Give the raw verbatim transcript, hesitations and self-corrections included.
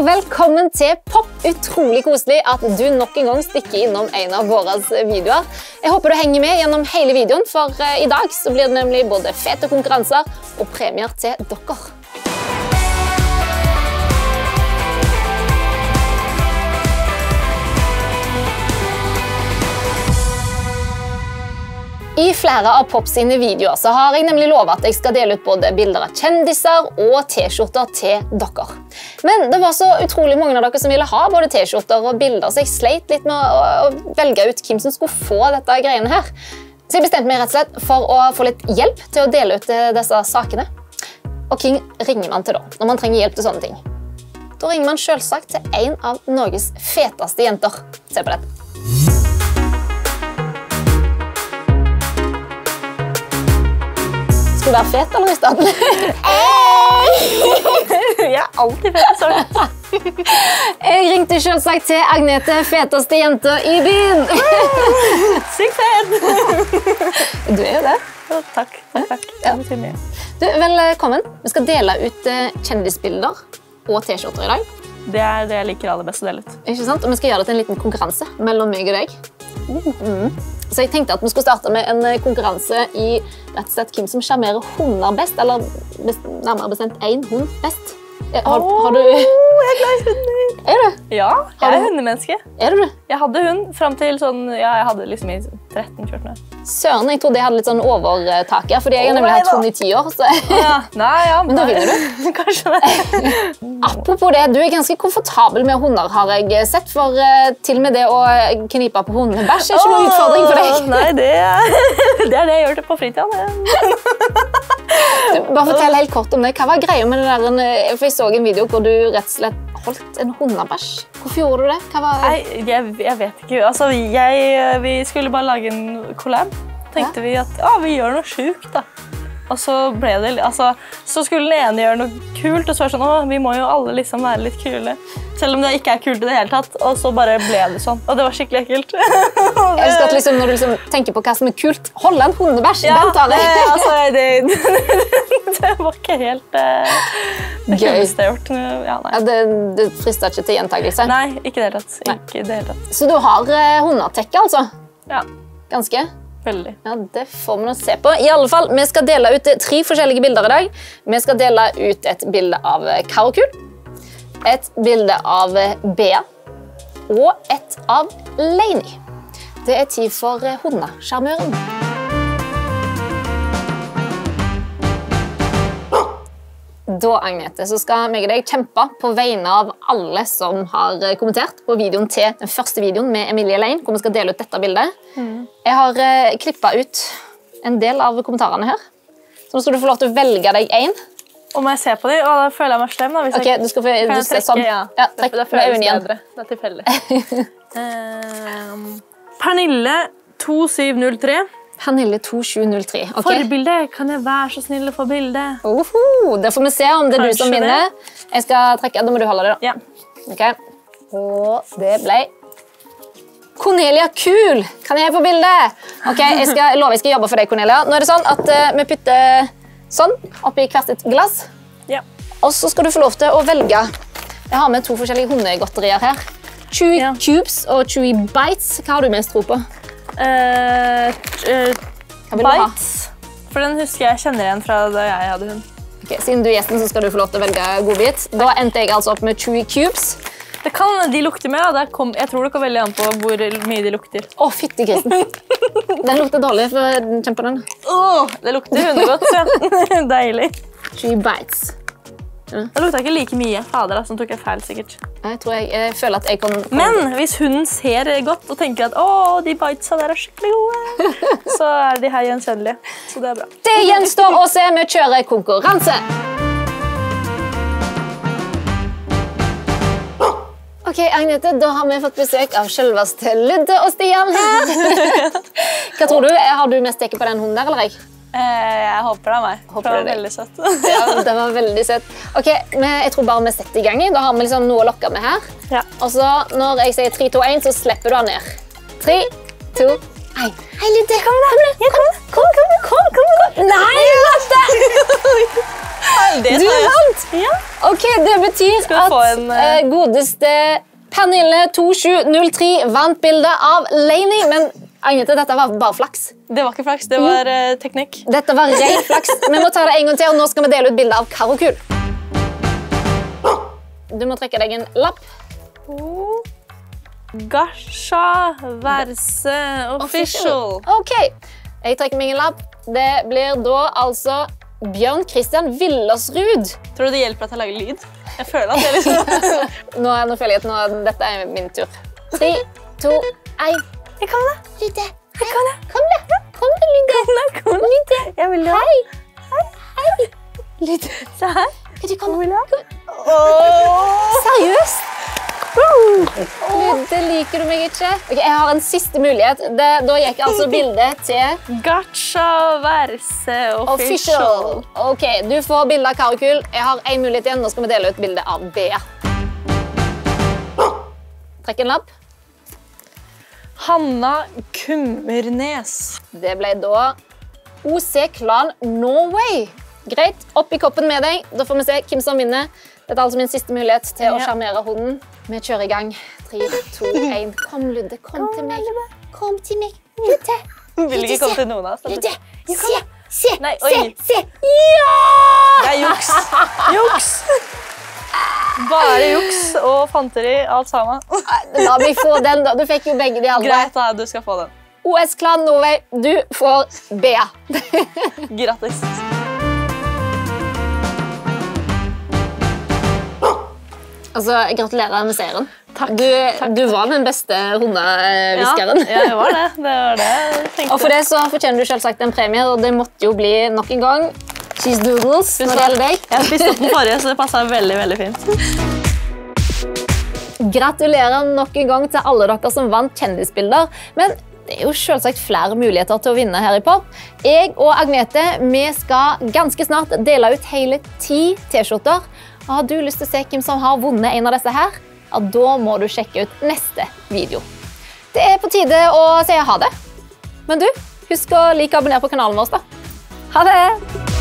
velkommen til Pop. Utrolig koselig at du nok en gang stikker innom en av våre videoer. Jeg håper du henger med gjennom hele videoen, for i dag så blir det nemlig både fete konkurranser og premier til dere. I flere av Pop sine videoer så har jeg nemlig lovet at jeg skal dele ut både bilder av kjendiser og t-skjorter til dere. Men det var så utrolig mange av dere som ville ha både t-skjorter og bilder, så jeg sleit litt med å, å velge ut hvem som skulle få dette greiene her. Så jeg bestemte meg rett og slett for å få litt hjelp til å dele ut disse sakene. Og hvem ringer man til da, når man trenger hjelp til sånne ting? Da ringer man selvsagt til en av Norges feteste jenter. Se på dette. Skal du være fet eller i starten? Jeg er alltid fet i starten. Jeg ringte selvsagt til Agnete, feteste jente i byen. Sykt fet! Du er jo det. Ja, takk, takk, takk. Ja. Det betyr mye. Du, velkommen. Vi skal dele ut kjendisbilder og t-skjorter i dag. Det er det jeg liker aller best å dele ut. Ikke sant? Og vi skal gjøre det til en liten konkurranse mellom meg og deg. Mm. Så jeg tenkte at vi skulle starte med en konkurranse i rett og slett hvem som sjarmerer hunder best, eller best, nærmere bestemt en hund best. Har, oh, har du... Jeg er glad i hunder. Er du? Ja, jeg er hundemenneske. Er du det? Jeg hadde hund frem til sånn, ja, jeg hadde liksom i tretten fjorten år. Søren, jeg trodde jeg hadde litt sånn overtak her, fordi jeg har oh, nemlig hatt hund i ti år. Så... Ja. Nei, ja. Men da vinner du. Kanskje det. Apropos det, du er ganske komfortabel med hunder, har jeg sett, for uh, til og med det å knipe på hundebæsj er ikke noen oh, utfordring for deg. Nei, det er det, er det jeg gjør det på fritiden. Du, bare fortell helt kort om det. Hva var greia med det der? For jeg så en video hvor du rett og slett holdt en hundebæsj. Hvorfor gjorde du det? Hva var... Nei, jeg, jeg vet ikke. Altså, jeg, vi skulle bare lage en collab. Tenkte ja. vi at ja, vi gjør noe sjukt da. Og så ble det, altså, så skulle den ene gjøre noe kult, og så var det sånn, å, vi må jo alle liksom være litt kule. Selv om det ikke er kult i det hele tatt, og så bare ble det sånn. Og det var skikkelig ekkelt. Jeg husker at liksom, når du liksom tenker på hva som er kult, holde en hundebæsj, ja, den tar det. det, altså, det, det var ikke helt uh, det kuleste jeg har gjort. Ja, nei. Ja, det, det frister ikke til gjentakelse? Nei, ikke det hele tatt. Ikke det hele tatt. Så du har uh, hundetekke, altså? Ja. Ganske? Veldig. Ja, det får vi nå se på. I alle fall, vi skal dele ut tre forskjellige bilder i dag. Vi skal dele ut et bilde av Karokul, et bilde av Bea og et av Lainey. Det er tid for hundesjarmøren. Da, Agnete, så skal meg og deg kjempe på vegne av alle som har kommentert på videoen til den første videoen med Emilie Lein, hvor vi skal dele ut dette bildet. Mm. Jeg har uh, klippet ut en del av kommentarene her, så nå skal du få lov til å velge deg en. Og må jeg se på dem? Å, da føler jeg meg slem da. Hvis ok, jeg... du skal få kan du se sånn. Ja, ja trekk det, det med øynene igjen. Bedre. Det er tilfeldig. um, Pernille to syv null tre. Pernille to sju null tre. Okay. Forbilde, kan jeg være så snill å få bilde? Oho, det får vi se om det er Kanskje du som vinner. Det. Jeg skal trekke, da må du holde det da. Ja. Ok, og det ble... Cornelia Kul, kan jeg få bilde? Ok, jeg skal love jeg skal jobbe for deg, Cornelia. Nå er det sånn at uh, vi putter sånn oppi hvert sitt glass. Ja. Og så skal du få lov til å velge. Jeg har med to forskjellige hundegodterier her. Chewy ja. Cubes og Chewy Bites. Hva har du mest tro på? Uh, uh, bites, for den husker jeg kjenner igjen fra da jeg hadde hund. Okay, siden du er gjesten, så skal du få lov til å velge godbit. Da endte jeg altså opp med Chewy Cubes. Det kan de lukter med, da. Kom, jeg tror det kan veldig an på hvor mye de lukter. Å, fytti grisen. Den lukter dårlig, for kjenn på den. Åh, det lukter hundegodt, så deilig. Chewy Bites. Ja. Det lukter ikke like mye. Fader, da, som tok jeg feil, sikkert. Jeg tror jeg, jeg føler at jeg kan... Men hvis hunden ser godt og tenker at åh, de bitesa der er skikkelig gode, så er de her gjenkjennelige. Så det er bra. Det gjenstår å se med kjøre konkurranse. Ok, Agnete, da har vi fått besøk av selveste Ludde og Stian her. Hva tror du? Har du mest teke på den hunden der, eller jeg? Jeg håper det er meg. Håper det var veldig søtt. Ja, det var veldig søtt. Ok, jeg tror bare vi setter i gang. Da har vi liksom noe å lokke med her. Ja. Og så når jeg sier tre, to, en, så slipper du han ned. tre, to, en. Hei, Ludde. Kom da. Kom, kom, kom, kom, kom, kom. Nei, Ludde! Det Du vant! Ja. Ok, det betyr Skal vi at få en, eh, eh, godeste Pernille to sju null tre vant bildet av Lainey, men Agnete, dette var bare flaks. Det var ikke flaks, det var uh, teknikk. Dette var ren flaks. Vi må ta det en gang til, og nå skal vi dele ut bildet av Karokul. Du må trekke deg en lapp. Gasha verse official. Ok, jeg trekker meg en lapp. Det blir da altså Bjørn Kristian Villersrud. Tror du det hjelper at jeg lager lyd? Jeg føler at det er liksom... Nå, nå føler jeg at nå, dette er min tur. Tre, to, en. Jeg kan det. Lyde. Jeg kan det. Kom da. Kom da, Lyde. Kom da, kom da. Lyde. Jeg vil det. Hei. Hei. Hei. Lyde. Se her. Kan du komme? Vil du? Seriøst? Lyde, liker du meg ikke? Ok, jeg har en siste mulighet. Det, da gikk altså bildet til Gacha verse official. Official. Ok, du får bildet av Karokul. Jeg har en mulighet igjen. Nå skal vi dele ut bildet av Bea. Trekk en lapp. Hanna Kummernes. Det ble da O C Klan Norway. Greit, opp i koppen med deg. Da får vi se hvem som vinner. Dette er altså min siste mulighet til å Ja. sjarmere hunden. Vi kjører i gang. Tre, to, en. Kom, Ludde. Kom, Kom, til meg. Ludde. Kom til meg. Ludde. Vil ikke komme til noen av oss. Ludde. Se, se, Nei, se, oi. se. Ja! Det er juks. Juks. Bare juks og fanteri, alt sammen. La meg få den, da. Du fikk jo begge de andre. Greit da, du skal få den. O S Klan Norway, du får Bea. Grattis. Altså, gratulerer med seieren. Takk. Du, du var den beste hundehviskeren. Ja, jeg var det. Det var det jeg tenkte. Og for det så fortjener du selvsagt en premie, og det måtte jo bli nok en gang cheese doodles når det gjelder deg. Jeg spiste opp den forrige, så det passet veldig, veldig fint. Gratulerer nok en gang til alle dere som vant kjendisbilder, men det er jo selvsagt flere muligheter til å vinne her i Pop. Jeg og Agnete, vi skal ganske snart dele ut hele ti t-skjorter. Og har du lyst til å se hvem som har vunnet en av disse her, ja, da må du sjekke ut neste video. Det er på tide å si ha det. Men du, husk å like og abonnere på kanalen vår da. Ha det!